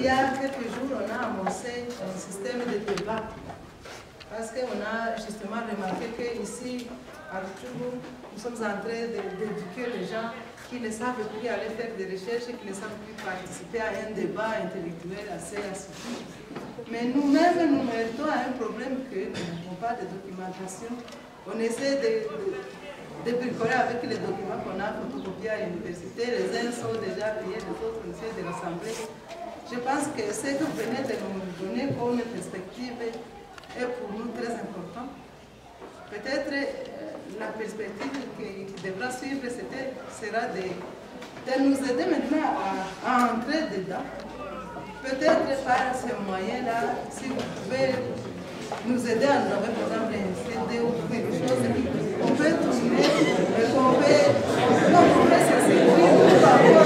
y a quelques jours, on a amorcé un système de débat. Parce qu'on a justement remarqué qu'ici, à Rutshuru, nous sommes en train d'éduquer les gens qui ne savent plus aller faire des recherches, qui ne savent plus participer à un débat intellectuel assez assoupli. Mais nous-mêmes, nous mettons à un problème que nous n'avons pas de documentation. On essaie de bricoler avec les documents qu'on a photocopiés à l'université. Les uns sont déjà payés, les autres on essaie de rassembler. Je pense que ce que vous venez de nous donner comme perspective est pour nous très important. Peut-être la perspective qui devra suivre sera de nous aider maintenant à entrer dedans. Peut-être par ce moyen-là, si vous pouvez nous aider à nous avoir, par exemple, un CD ou quelque chose qu'on peut tourner, qu'on peut s'insérer par rapport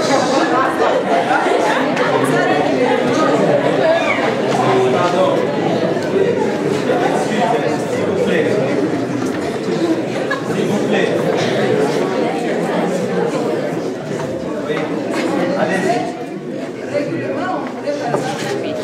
Pardon. S'il vous plaît. S'il vous plaît. Oui. Allez-y. Régulièrement, on pourrait par exemple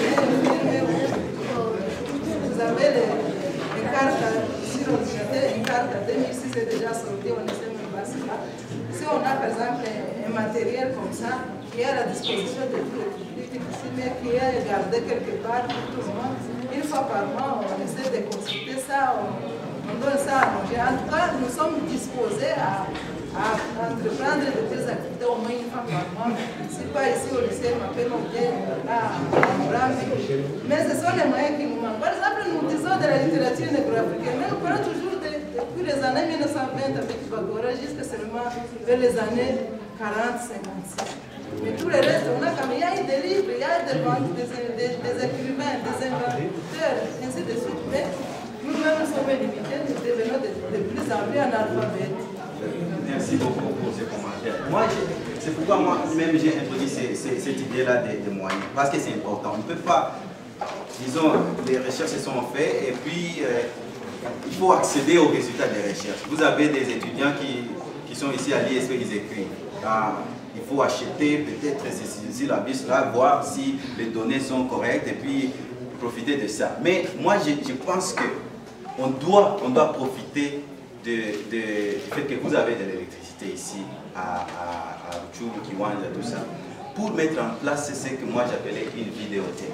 vous avez les cartes sur l'ordinateur, une carte à 2006 est déjà sortie, on essaie même pas cela. Si on a par exemple un matériel comme ça, qui est à la disposition de tout le public ici, mais qui est gardé quelque part pour tout le monde, une fois par mois, on essaie de consulter ça, on donne ça à manger. En tout cas, nous sommes disposés à entreprendre de telles activités au moins une fois par mois. Si pas ici au lycée, on m'appelle au bien là à Morambi. Mais ce sont les moyens qui nous manquent. Par exemple, nous disons de la littérature négro-africaine, mais nous parlons toujours depuis les années 1920 avec Bagora jusqu'à seulement vers les années 40-56. Mais tout le reste, on a comme il y a des livres, il y a des ventes, des écrivains, des inventeurs, ainsi de suite. Mais nous-mêmes sommes limités, nous devenons de plus en plus analphabètes. Merci beaucoup pour ces commentaires. Moi, c'est pourquoi moi-même j'ai introduit cette idée-là des moyens, parce que c'est important. On ne peut pas, disons, les recherches se sont faites et puis il faut accéder aux résultats des recherches. Vous avez des étudiants qui sont ici à l'ISP, ils écrivent. Il faut acheter peut-être ceci, la bus là, voir si les données sont correctes et puis profiter de ça. Mais moi, je pense qu'on doit profiter du fait que vous avez de l'électricité ici à Rutshuru, Kiwanja, tout ça, pour mettre en place ce que moi j'appelais une vidéothèque.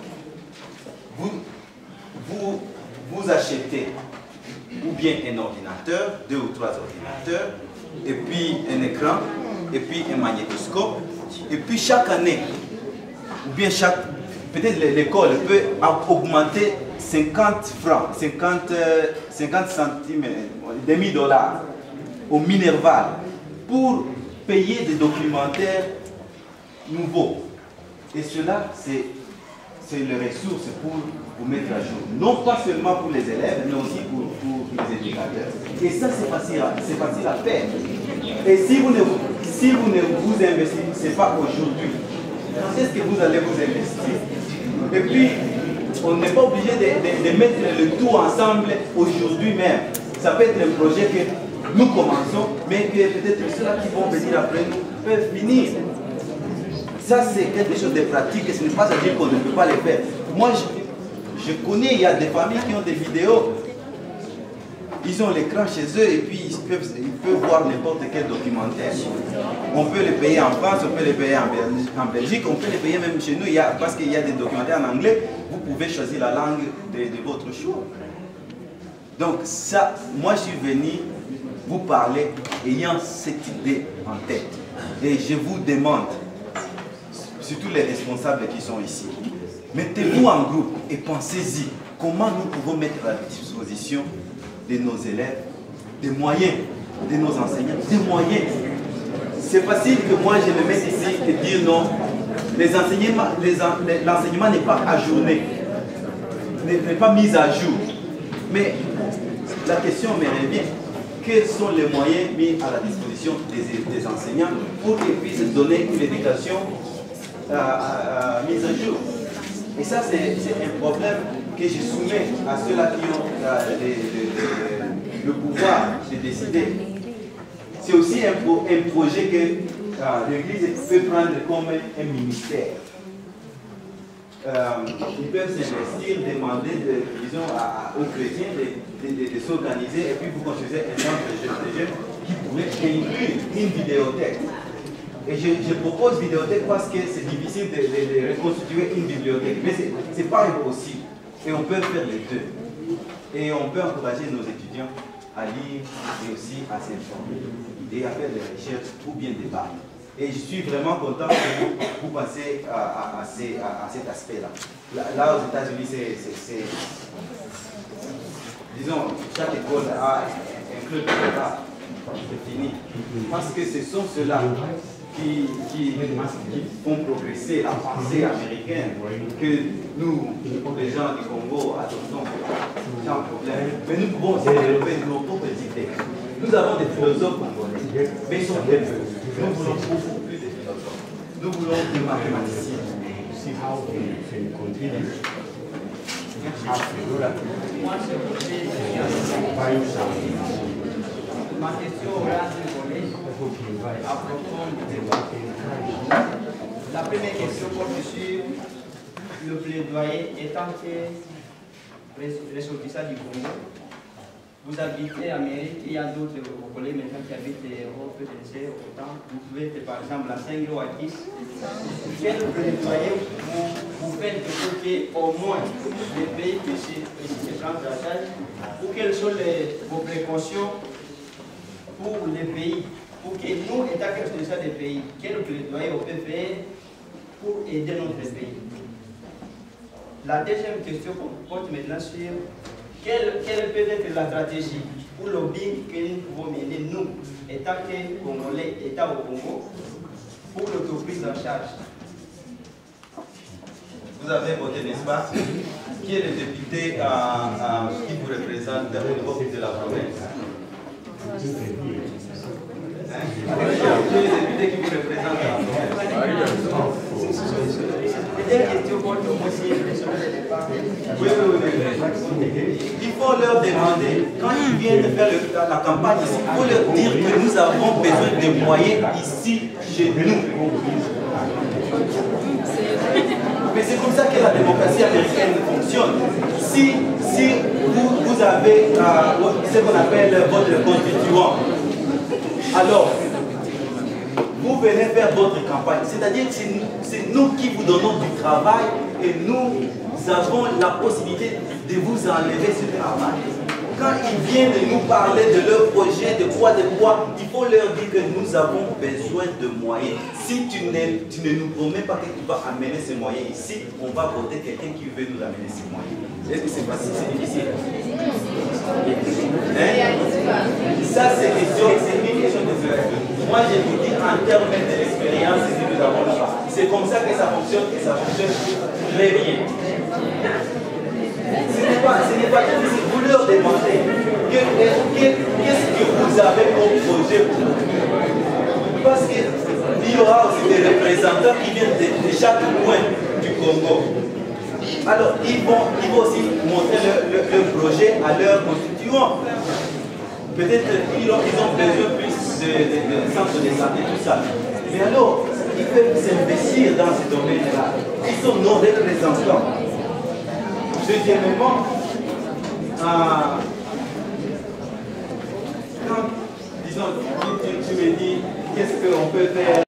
Vous achetez ou bien un ordinateur, 2 ou 3 ordinateurs, et puis un écran, et puis un magnétoscope, et puis chaque année, ou bien peut-être l'école peut augmenter 50 francs, 50 centimes, demi-dollars au Minerval pour payer des documentaires nouveaux. Et cela, c'est les ressources pour vous mettre à jour. Non pas seulement pour les élèves, mais aussi pour les éducateurs. Et ça, c'est facile à faire. Et si vous ne vous investissez pas aujourd'hui, quand est-ce que vous allez vous investir? Et puis, on n'est pas obligé de mettre le tout ensemble aujourd'hui même. Ça peut être un projet que nous commençons, mais que peut-être ceux-là qui vont venir après nous peuvent finir. Ça, c'est quelque chose de pratique et ce n'est pas à dire qu'on ne peut pas le faire. Moi, je connais, il y a des familles qui ont des vidéos. Ils ont l'écran chez eux et puis ils peuvent voir n'importe quel documentaire. On peut les payer en France, on peut les payer en Belgique, on peut les payer même chez nous, parce qu'il y a des documentaires en anglais, vous pouvez choisir la langue de votre choix. Donc ça, moi je suis venu vous parler ayant cette idée en tête. Et je vous demande, surtout les responsables qui sont ici, mettez-vous en groupe et pensez-y comment nous pouvons mettre à la disposition de nos élèves, des moyens, de nos enseignants, des moyens. C'est facile que moi je me mette ici et dire non, l'enseignement n'est pas ajourné, n'est pas mis à jour. Mais la question me revient, quels sont les moyens mis à la disposition des enseignants pour qu'ils puissent donner une éducation mise à jour? Et ça, c'est un problème que je soumets à ceux-là qui ont le pouvoir de décider. C'est aussi un projet que l'Église peut prendre comme un ministère. ils peuvent s'investir, demander, disons, aux chrétiens de s'organiser, et puis vous construisez un centre de jeunes qui pourrait inclure une vidéothèque. Et je propose vidéothèque parce que c'est difficile de reconstituer une bibliothèque, mais ce n'est pas impossible. Et on peut faire les deux. Et on peut encourager nos étudiants à lire et aussi à s'informer et à faire des recherches ou bien des débattre. Et je suis vraiment content que vous pensez à cet aspect-là. Là, aux États-Unis, disons, chaque école a un club de débat. C'est fini. Parce que ce sont ceux-là qui font progresser la pensée américaine que nous, les gens du Congo, adoptons sans problème. Mais nous pouvons aussi développer nos propres idées. Nous avons des philosophes congolais, mais ils sont très peu. Nous voulons beaucoup plus de philosophes. Nous voulons des mathématiciens. Ma question aura deux volets à propos du débat. La première question porte sur le plaidoyer étant que ressortissant du Congo. Vous habitez en Amérique, il y a d'autres collègues maintenant qui habitent Europe, je ne sais, autant. Vous pouvez être par exemple à 5 ou à 10. Quel plaidoyer vous faites pour qu'au moins les pays puissent se prendre en charge? Ou quelles sont vos précautions pour les pays? Pour que nous, étant que ressortissants des pays, quel plaidoyer on peut faire pour aider notre pays? La deuxième question porte maintenant sur quelle peut être la stratégie ou le lobbying que nous pouvons mener, nous, étant que Congolais, État au Congo, pour l'autoprise en charge. Vous avez voté, n'est-ce pas? Qui est le député qui vous représente au niveau de la province? Qui est le député qui vous représente à la province? Oui. Il faut leur demander, quand ils viennent faire la campagne ici, il faut leur dire que nous avons besoin de moyens ici, chez nous. Mais c'est comme ça que la démocratie américaine fonctionne. Si vous avez ce qu'on appelle votre constituant, alors vous venez faire votre campagne. C'est-à-dire que c'est nous qui vous donnons du travail et nous avons la possibilité de vous enlever ce travail. Quand ils viennent nous parler de leur projet, de quoi, il faut leur dire que nous avons besoin de moyens. Si tu ne nous promets pas que tu vas amener ces moyens ici, on va voter quelqu'un qui veut nous amener ces moyens. Est-ce que c'est facile? C'est difficile. Ça, c'est une question de faire. Moi, je vous dis en termes de l'expérience que nous avons là-bas. C'est comme ça que ça fonctionne et ça fonctionne très bien. Ce n'est pas difficile. Vous leur demandez qu'est-ce que vous avez comme projet pour vous. Parce qu'il y aura aussi des représentants qui viennent de chaque coin du Congo. Alors, ils vont aussi montrer leur projet à leurs constituants. Peut-être qu'ils ont besoin plus de centres de santé, tout ça. Mais alors, ils peuvent s'investir dans ce domaine-là. Ils sont nos représentants. Deuxièmement, quand, disons, tu me dis, qu'est-ce qu'on peut faire